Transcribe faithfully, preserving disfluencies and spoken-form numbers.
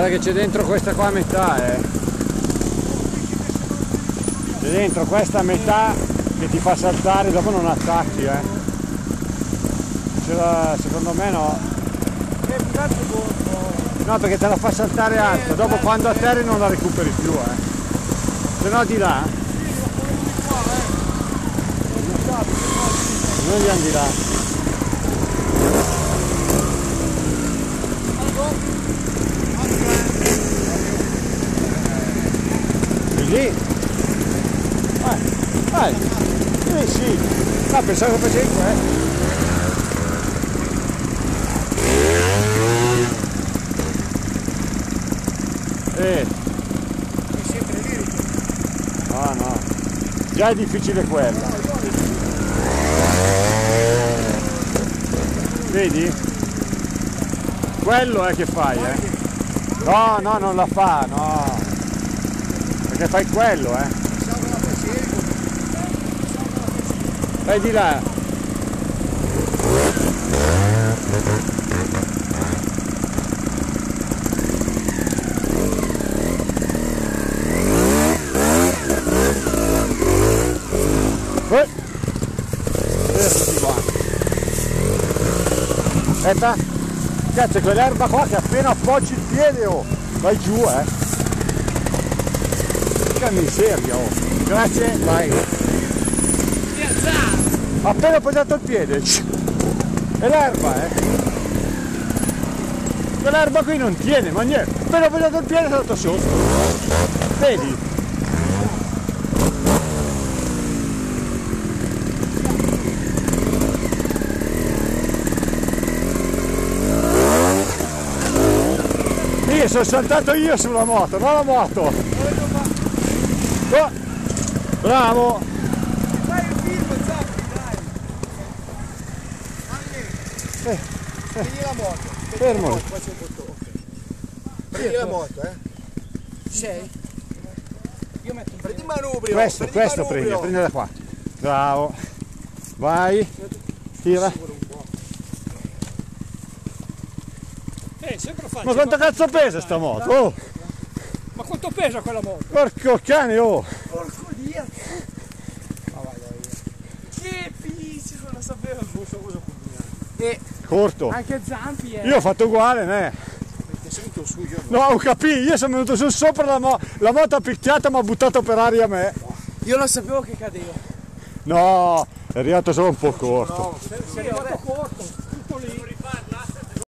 Guarda che c'è dentro questa qua a metà, eh. C'è dentro questa a metà che ti fa saltare, dopo non attacchi, eh. La, secondo me no. No, perché te la fa saltare alta, dopo quando atterri non la recuperi più, eh. Se no di là. Noi andiamo di là. Così? Vai, vai, eh sì. No, pensavo che facevi questo. Eh. È sempre lirico. No, no. Già è difficile quella. Vedi? Quello è che fai, eh. No, no, non la fa, no. Perché fai quello, eh. Vai di là. Eh. Aspetta. Cazzo, è quell'erba qua che appena appoggi il piede, oh, vai giù, eh. Che miseria, oh. Grazie, vai. Appena appoggiato il piede. È l'erba, eh. Quell'erba qui non tiene, ma niente. Appena appoggiato il piede è stato sotto. Vedi? Io sono saltato io sulla moto, non la moto. Oh, bravo. Fai il film, Zappi, dai. Eh, eh. Prendi la moto. Fermo. La moto, poi c'è un bottone. Prendi la moto, eh. Ci sei? Io metto un prendi il manubrio. Questo, prendi questo il prendi, manubrio. prendi da qua. Bravo. Vai. Tira. Eh, sempre facile. Ma quanto cazzo pesa sta moto? Oh. Ma quanto pesa quella moto? Porco cane, oh. Porco Dio. Ma vai, vai. Che pizzo, non lo sapevo. Non so cosa combinare. E Corto. anche Zampi, eh. Io ho fatto uguale, ne. Perché sei venuto su, io No, ho capito, io sono venuto su sopra la, mo la moto ha picchiata ma ha buttato per aria me. Io non sapevo che cadeva. No, è arrivato solo un po' corto. No, sei arrivato corto.